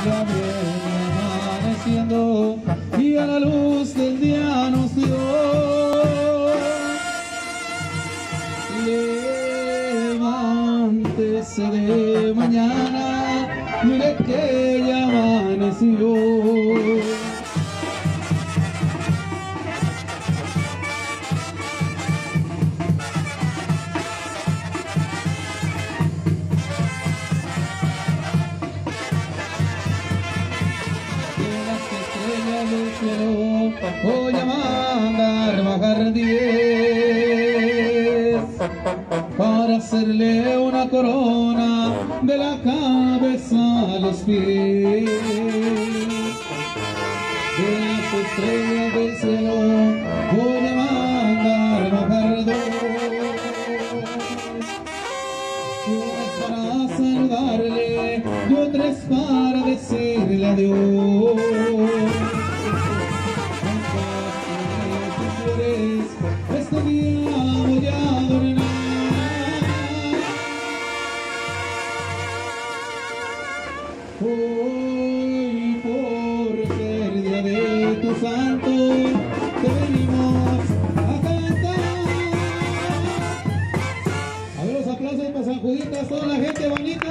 Ya viene amaneciendo y a la luz del día nos dio. Levántese de mañana, mire que ya amaneció. Voy a mandar bajar 10 para hacerle una corona de la cabeza a los pies. De las estrellas del cielo voy a mandar bajar 2, unas para saludarle y otras para decirle adiós. Este día voy a adornar. Hoy por ser día de tu santo te venimos a cantar. A ver los aplausos para San Juditas, toda la gente bonita.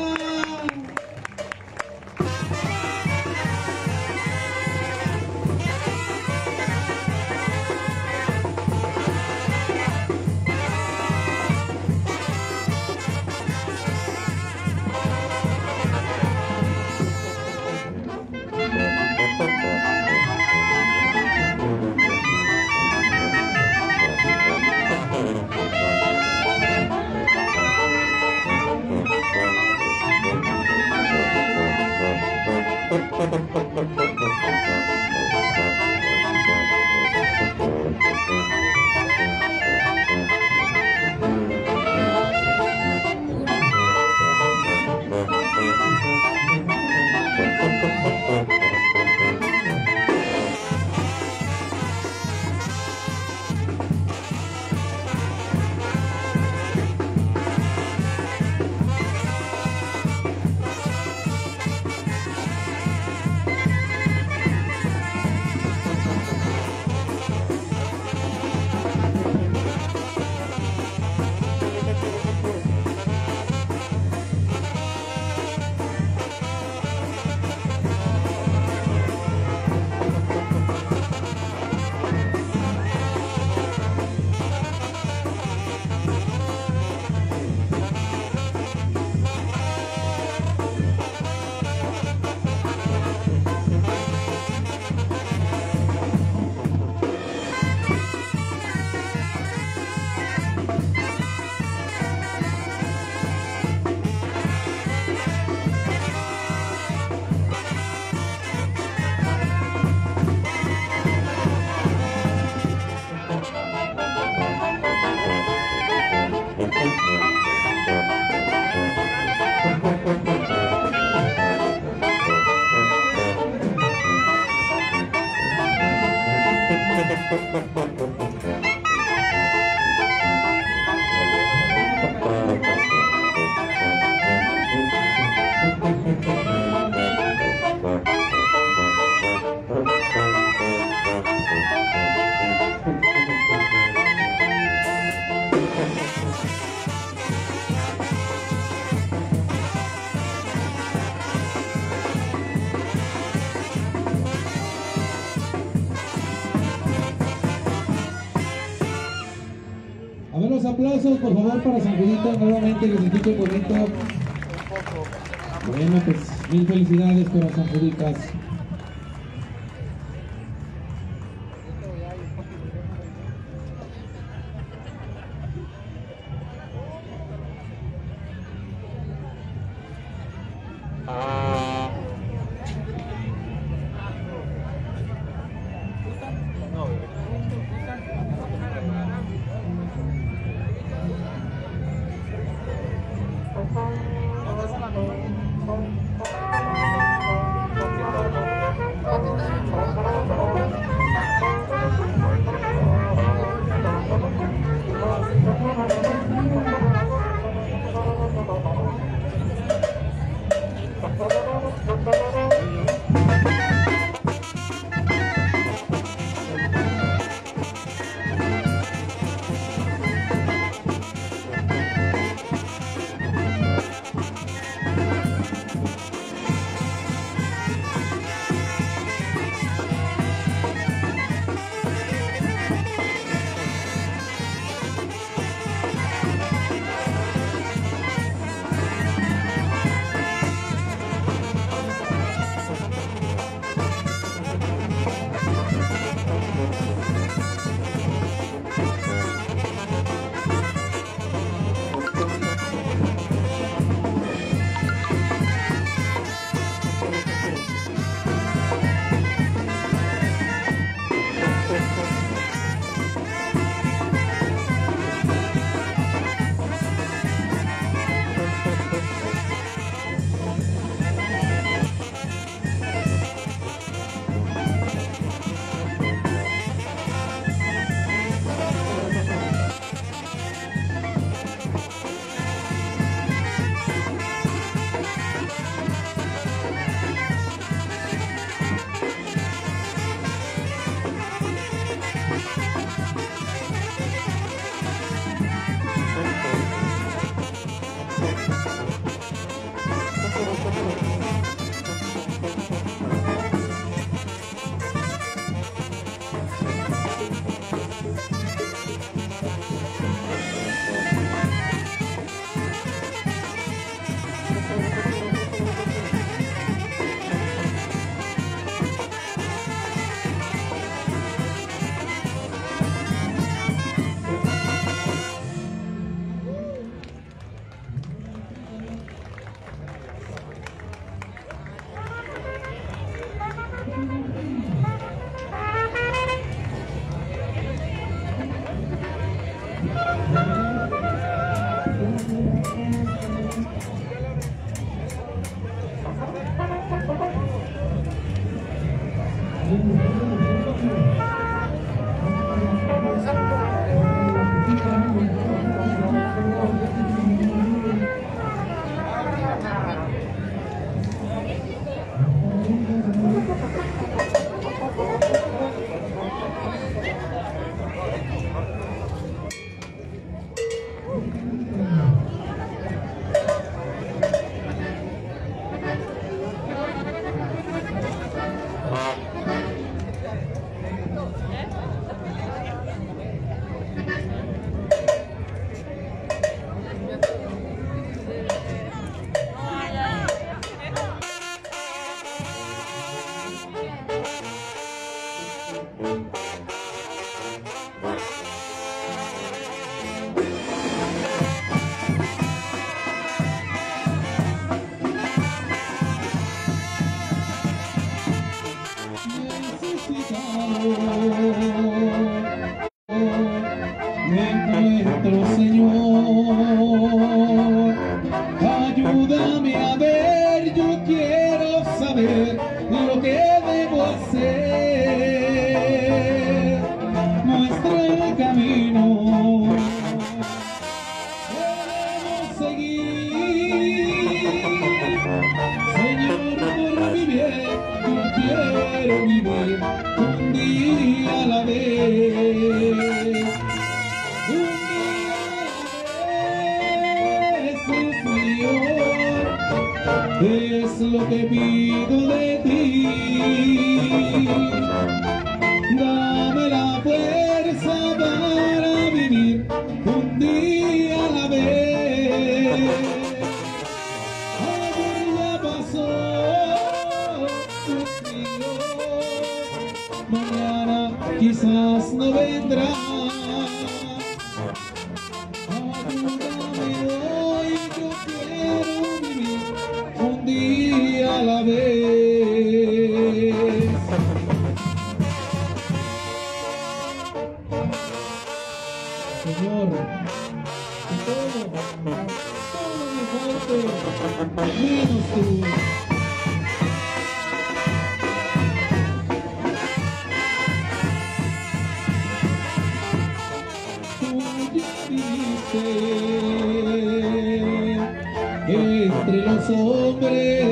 Los aplausos por favor para San Juditas nuevamente, que se escuche bonito. Bueno, pues mil felicidades para San Juditas. Es lo que pido de ti, dame la fuerza para vivir un día a la vez. Ayer ya pasó, Dios mío, mañana quizás no vendrá. A la vez. Señor, todo me falta, menos tú. Tú ya viviste entre los hombres.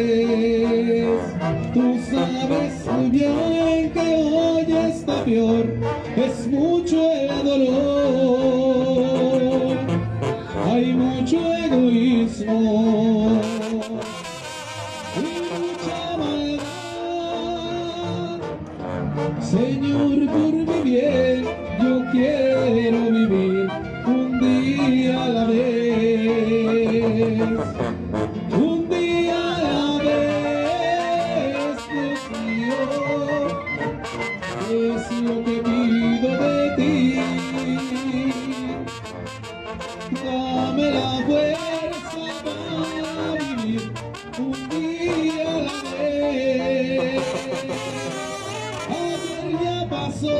Tú sabes muy bien que hoy está peor, es mucho el dolor, hay mucho egoísmo y mucha maldad. Señor, por mi bien, yo quiero vivir un día a la vez. Un día a la vez, Dios mío, es lo que pido de ti. Dame la fuerza para vivir un día a la vez. Ayer ya pasó,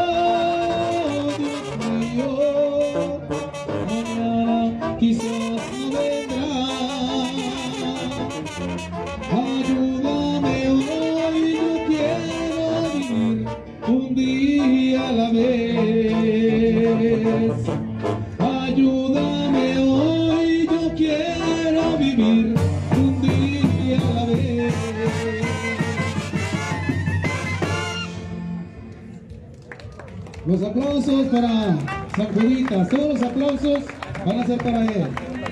Dios mío, mañana quizás no vendrá. Ayúdame hoy, yo quiero vivir un día a la vez. Ayúdame hoy, yo quiero vivir un día a la vez. Los aplausos para San Juditas, todos los aplausos van a ser para él.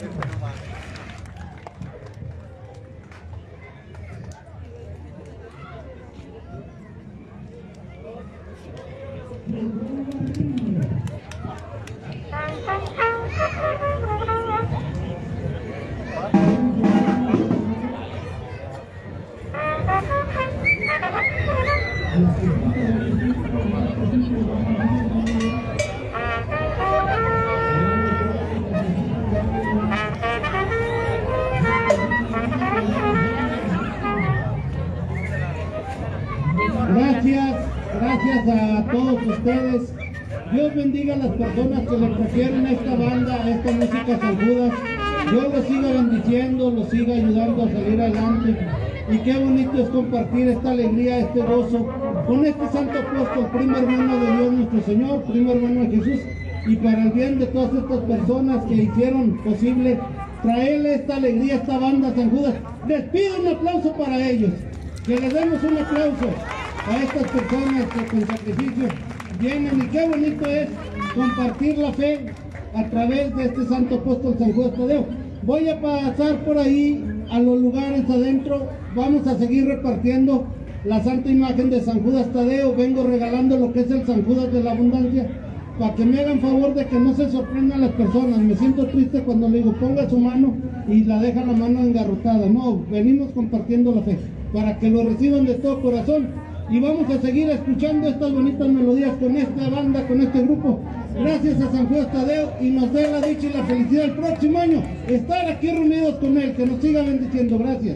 Gracias a todos ustedes. Dios bendiga a las personas que le trajeron esta banda, esta música San Judas. Dios los siga bendiciendo, los siga ayudando a salir adelante. Y qué bonito es compartir esta alegría, este gozo con este santo apóstol, primo hermano de Dios nuestro Señor, primo hermano de Jesús, y para el bien de todas estas personas que hicieron posible traerle esta alegría a esta banda San Judas. Les pido un aplauso para ellos, que les demos un aplauso a estas personas que con sacrificio vienen, y qué bonito es compartir la fe a través de este santo apóstol San Judas Tadeo. Voy a pasar por ahí a los lugares adentro, vamos a seguir repartiendo la santa imagen de San Judas Tadeo. Vengo regalando lo que es el San Judas de la Abundancia, para que me hagan favor de que no se sorprendan las personas. Me siento triste cuando le digo ponga su mano y la deja la mano engarrotada. No, venimos compartiendo la fe, para que lo reciban de todo corazón, y vamos a seguir escuchando estas bonitas melodías con esta banda, con este grupo. Gracias a San Judas Tadeo, y nos dé la dicha y la felicidad el próximo año estar aquí reunidos con él, que nos siga bendiciendo. Gracias.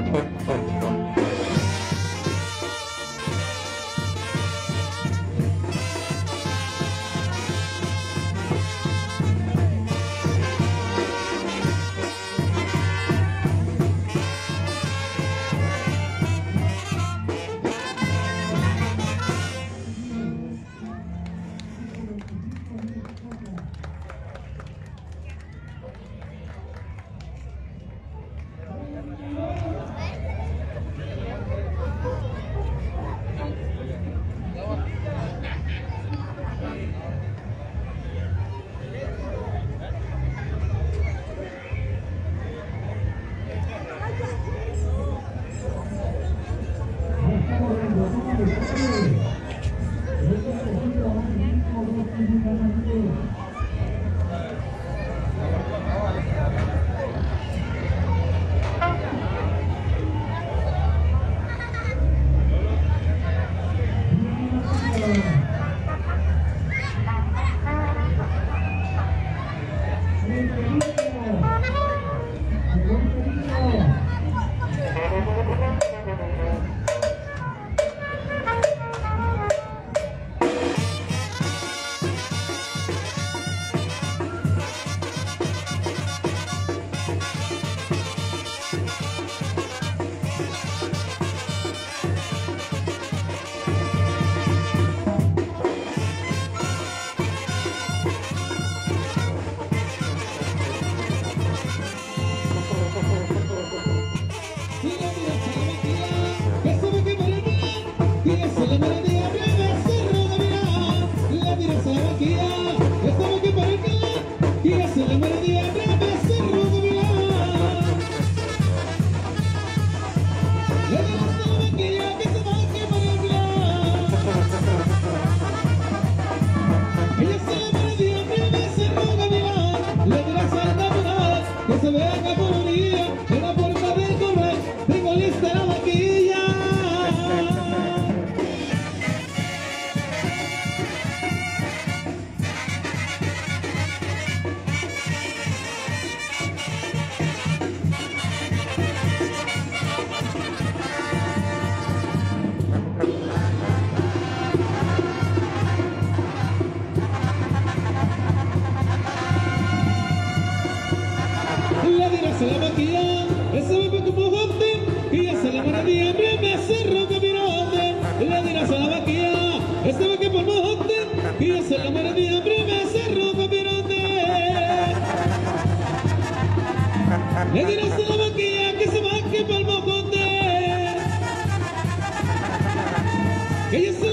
Le dirás a la vaquilla que se baje pa'l mojote, que ella se